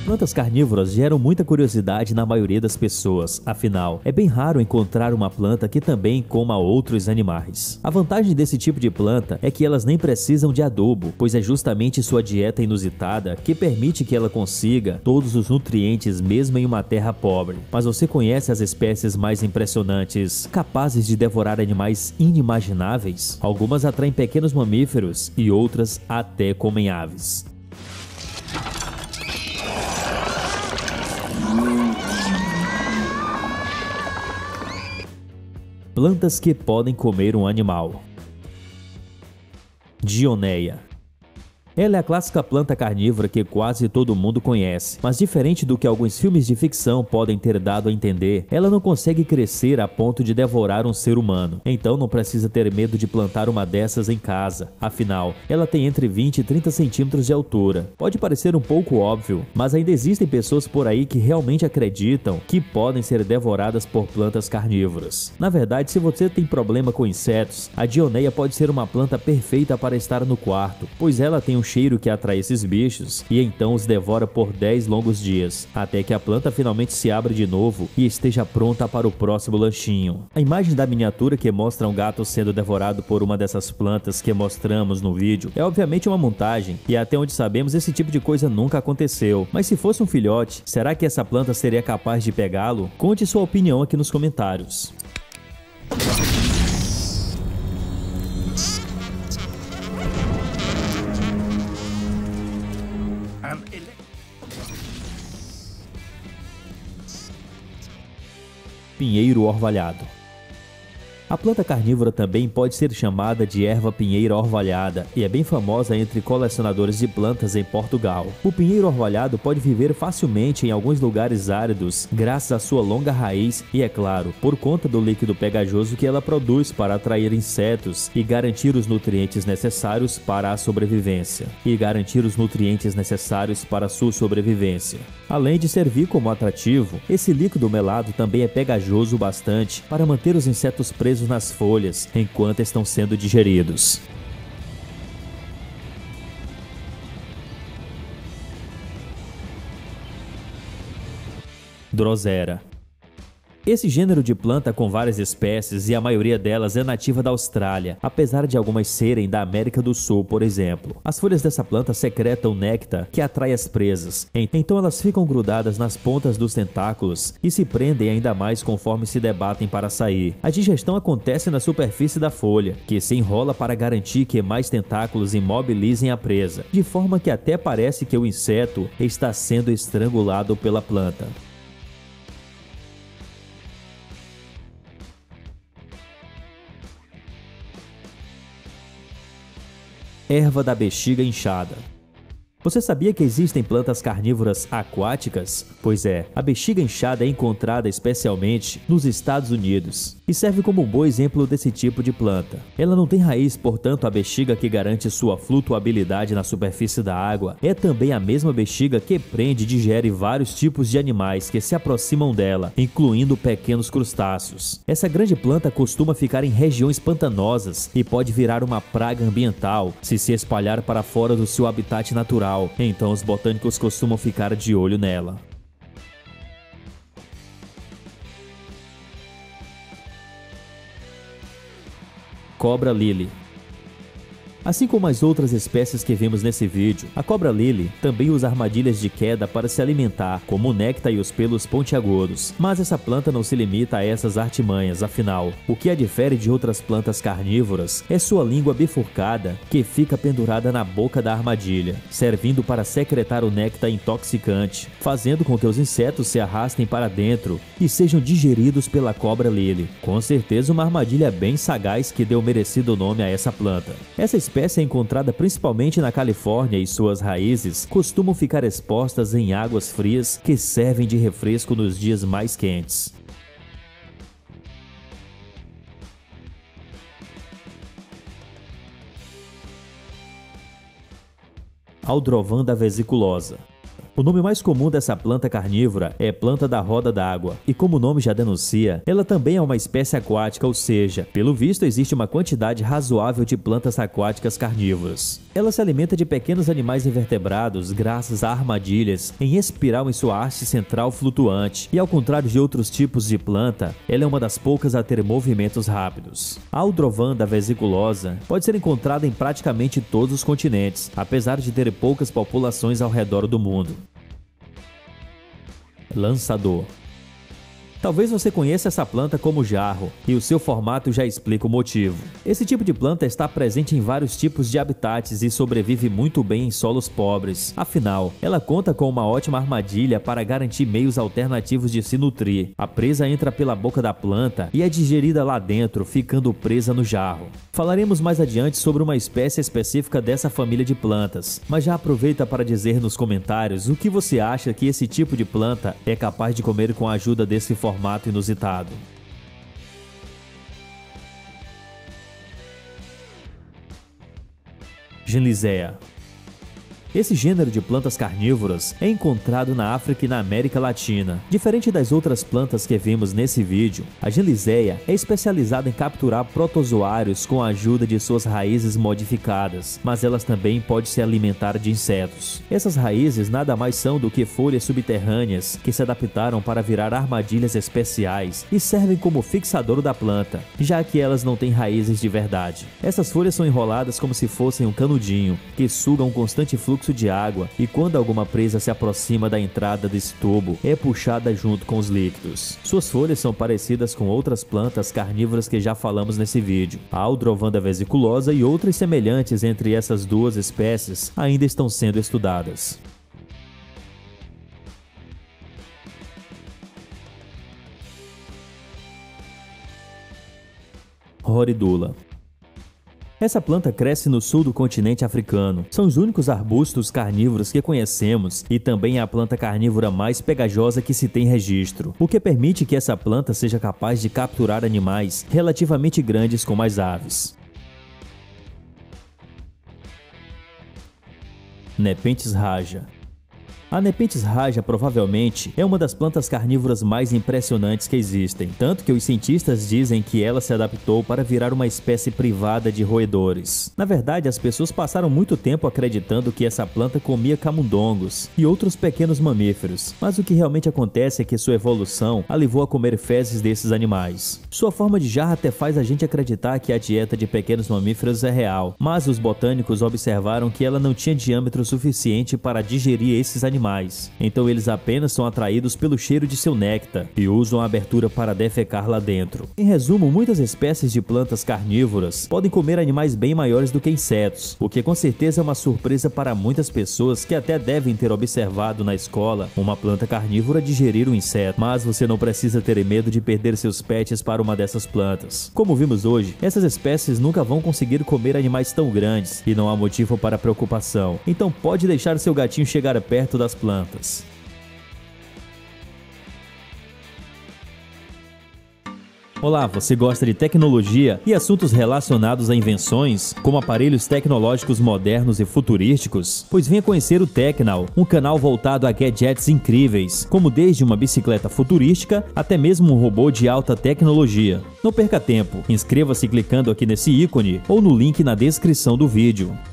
Plantas carnívoras geram muita curiosidade na maioria das pessoas, afinal, é bem raro encontrar uma planta que também coma outros animais. A vantagem desse tipo de planta é que elas nem precisam de adubo, pois é justamente sua dieta inusitada que permite que ela consiga todos os nutrientes mesmo em uma terra pobre. Mas você conhece as espécies mais impressionantes, capazes de devorar animais inimagináveis? Algumas atraem pequenos mamíferos e outras até comem aves. Plantas que podem comer um animal. Dionéia. Ela é a clássica planta carnívora que quase todo mundo conhece, mas diferente do que alguns filmes de ficção podem ter dado a entender, ela não consegue crescer a ponto de devorar um ser humano. Então não precisa ter medo de plantar uma dessas em casa, afinal, ela tem entre 20 e 30 centímetros de altura. Pode parecer um pouco óbvio, mas ainda existem pessoas por aí que realmente acreditam que podem ser devoradas por plantas carnívoras. Na verdade, se você tem problema com insetos, a Dionéia pode ser uma planta perfeita para estar no quarto, pois ela tem um cheiro que atrai esses bichos e então os devora por 10 longos dias, até que a planta finalmente se abra de novo e esteja pronta para o próximo lanchinho. A imagem da miniatura que mostra um gato sendo devorado por uma dessas plantas que mostramos no vídeo é obviamente uma montagem, e até onde sabemos esse tipo de coisa nunca aconteceu. Mas se fosse um filhote, será que essa planta seria capaz de pegá-lo? Conte sua opinião aqui nos comentários. Pinheiro orvalhado. A planta carnívora também pode ser chamada de erva pinheira orvalhada e é bem famosa entre colecionadores de plantas em Portugal. O pinheiro orvalhado pode viver facilmente em alguns lugares áridos graças à sua longa raiz e, é claro, por conta do líquido pegajoso que ela produz para atrair insetos e garantir os nutrientes necessários para a sobrevivência. Além de servir como atrativo, esse líquido melado também é pegajoso bastante para manter os insetos presos nas folhas enquanto estão sendo digeridos. Drosera. Esse gênero de planta com várias espécies e a maioria delas é nativa da Austrália, apesar de algumas serem da América do Sul, por exemplo. As folhas dessa planta secretam néctar que atrai as presas, então elas ficam grudadas nas pontas dos tentáculos e se prendem ainda mais conforme se debatem para sair. A digestão acontece na superfície da folha, que se enrola para garantir que mais tentáculos imobilizem a presa, de forma que até parece que o inseto está sendo estrangulado pela planta. Erva da bexiga inchada. Você sabia que existem plantas carnívoras aquáticas? Pois é, a bexiga inchada é encontrada especialmente nos Estados Unidos e serve como um bom exemplo desse tipo de planta. Ela não tem raiz, portanto a bexiga que garante sua flutuabilidade na superfície da água é também a mesma bexiga que prende e digere vários tipos de animais que se aproximam dela, incluindo pequenos crustáceos. Essa grande planta costuma ficar em regiões pantanosas e pode virar uma praga ambiental se espalhar para fora do seu habitat natural. Então os botânicos costumam ficar de olho nela. Cobra-lily. Assim como as outras espécies que vimos nesse vídeo, a cobra-lily também usa armadilhas de queda para se alimentar, como o néctar e os pelos pontiagudos. Mas essa planta não se limita a essas artimanhas, afinal, o que a difere de outras plantas carnívoras é sua língua bifurcada, que fica pendurada na boca da armadilha, servindo para secretar o néctar intoxicante, fazendo com que os insetos se arrastem para dentro e sejam digeridos pela cobra-lily. Com certeza uma armadilha bem sagaz que deu o merecido nome a essa planta. Essa espécie é encontrada principalmente na Califórnia e suas raízes costumam ficar expostas em águas frias que servem de refresco nos dias mais quentes. Aldrovanda vesiculosa. O nome mais comum dessa planta carnívora é planta da roda d'água, e como o nome já denuncia, ela também é uma espécie aquática, ou seja, pelo visto existe uma quantidade razoável de plantas aquáticas carnívoras. Ela se alimenta de pequenos animais invertebrados graças a armadilhas em espiral em sua haste central flutuante, e ao contrário de outros tipos de planta, ela é uma das poucas a ter movimentos rápidos. A Aldrovanda vesiculosa pode ser encontrada em praticamente todos os continentes, apesar de ter poucas populações ao redor do mundo. Lançador. Talvez você conheça essa planta como jarro, e o seu formato já explica o motivo. Esse tipo de planta está presente em vários tipos de habitats e sobrevive muito bem em solos pobres. Afinal, ela conta com uma ótima armadilha para garantir meios alternativos de se nutrir. A presa entra pela boca da planta e é digerida lá dentro, ficando presa no jarro. Falaremos mais adiante sobre uma espécie específica dessa família de plantas, mas já aproveita para dizer nos comentários o que você acha que esse tipo de planta é capaz de comer com a ajuda desse formato inusitado. Genlisea. Esse gênero de plantas carnívoras é encontrado na África e na América Latina. Diferente das outras plantas que vimos nesse vídeo, a Genlisea é especializada em capturar protozoários com a ajuda de suas raízes modificadas, mas elas também podem se alimentar de insetos. Essas raízes nada mais são do que folhas subterrâneas que se adaptaram para virar armadilhas especiais e servem como fixador da planta, já que elas não têm raízes de verdade. Essas folhas são enroladas como se fossem um canudinho, que suga um constante fluxo de água, e quando alguma presa se aproxima da entrada desse tubo, é puxada junto com os líquidos. Suas folhas são parecidas com outras plantas carnívoras que já falamos nesse vídeo. A Aldrovanda vesiculosa e outras semelhantes entre essas duas espécies ainda estão sendo estudadas. Roridula. Essa planta cresce no sul do continente africano. São os únicos arbustos carnívoros que conhecemos e também é a planta carnívora mais pegajosa que se tem registro, o que permite que essa planta seja capaz de capturar animais relativamente grandes como as aves. Nepenthes raja. A Nepenthes raja provavelmente é uma das plantas carnívoras mais impressionantes que existem, tanto que os cientistas dizem que ela se adaptou para virar uma espécie privada de roedores. Na verdade, as pessoas passaram muito tempo acreditando que essa planta comia camundongos e outros pequenos mamíferos, mas o que realmente acontece é que sua evolução a levou a comer fezes desses animais. Sua forma de jarra até faz a gente acreditar que a dieta de pequenos mamíferos é real, mas os botânicos observaram que ela não tinha diâmetro suficiente para digerir esses animais. Então eles apenas são atraídos pelo cheiro de seu néctar e usam a abertura para defecar lá dentro. Em resumo, muitas espécies de plantas carnívoras podem comer animais bem maiores do que insetos, o que com certeza é uma surpresa para muitas pessoas que até devem ter observado na escola uma planta carnívora digerir um inseto. Mas você não precisa ter medo de perder seus pets para uma dessas plantas. Como vimos hoje, essas espécies nunca vão conseguir comer animais tão grandes e não há motivo para preocupação. Então pode deixar seu gatinho chegar perto das plantas. Olá, você gosta de tecnologia e assuntos relacionados a invenções, como aparelhos tecnológicos modernos e futurísticos? Pois venha conhecer o Technal, um canal voltado a gadgets incríveis, como desde uma bicicleta futurística até mesmo um robô de alta tecnologia. Não perca tempo, inscreva-se clicando aqui nesse ícone ou no link na descrição do vídeo.